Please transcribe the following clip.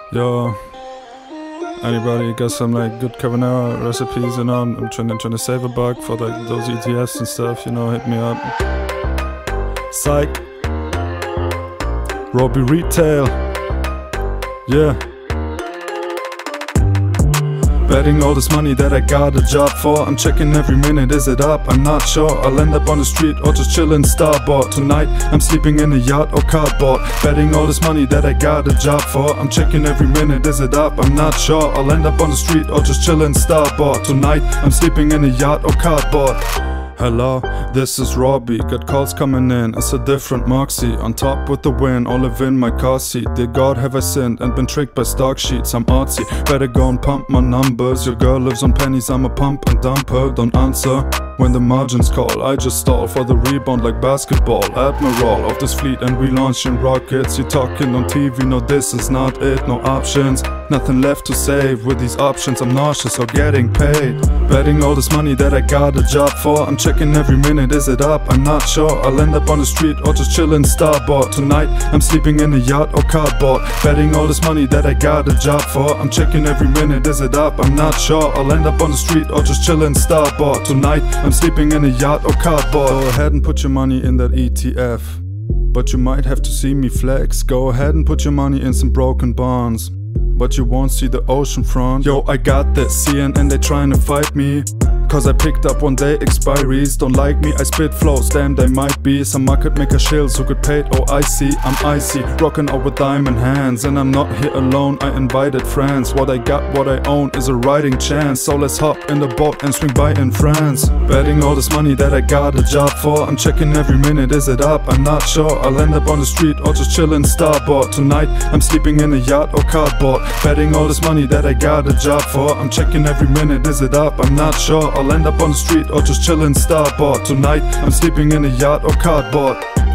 Yo, anybody got some like good carbonara recipes? You know, I'm trying to save a buck for like those ETFs and stuff. You know, hit me up. Psych. Robby retail. Yeah. Betting all this money that I got a job for. I'm checking every minute, is it up? I'm not sure. I'll end up on the street or just chillin' starboard. Tonight, I'm sleeping in a yacht or cardboard. Betting all this money that I got a job for. I'm checking every minute, is it up? I'm not sure. I'll end up on the street or just chillin' starboard. Tonight, I'm sleeping in a yacht or cardboard. Hello, this is Robby. Got calls coming in, it's a different Moxie. On top with the win, all live in my car seat. Dear God, have I sinned and been tricked by stock sheets? I'm artsy, better go and pump my numbers. Your girl lives on pennies, I'm a pump and dumper. Don't answer when the margins call. I just stall for the rebound like basketball. Admiral of this fleet and we launching rockets. You talking on TV, no this is not it. No options, nothing left to save. With these options I'm nauseous or getting paid. Betting all this money that I got a job for. I'm checking every minute, is it up? I'm not sure. I'll end up on the street or just chillin' starboard. Tonight I'm sleeping in a yacht or cardboard. Betting all this money that I got a job for. I'm checking every minute, is it up? I'm not sure. I'll end up on the street or just chillin' starboard. Tonight I'm sleeping in a yacht or cardboard. Go ahead and put your money in that ETF, but you might have to see me flex. Go ahead and put your money in some broken bonds, but you won't see the ocean front. Yo, I got this, CNN they trying to fight me, cause I picked up one day expiries. Don't like me, I spit flows, damn they might be some market maker shills who get paid. Oh I see, I'm icy, rocking out with diamond hands. And I'm not here alone, I invited friends. What I got, what I own is a riding chance. So let's hop in the boat and swing by in France. Betting all this money that I got a job for. I'm checking every minute, is it up? I'm not sure. I'll end up on the street or just chillin' starboard. Tonight I'm sleeping in a yacht or cardboard. Betting all this money that I got a job for. I'm checking every minute, is it up? I'm not sure. I'll end up on the street or just chillin' starboard. Tonight I'm sleeping in a yacht or cardboard.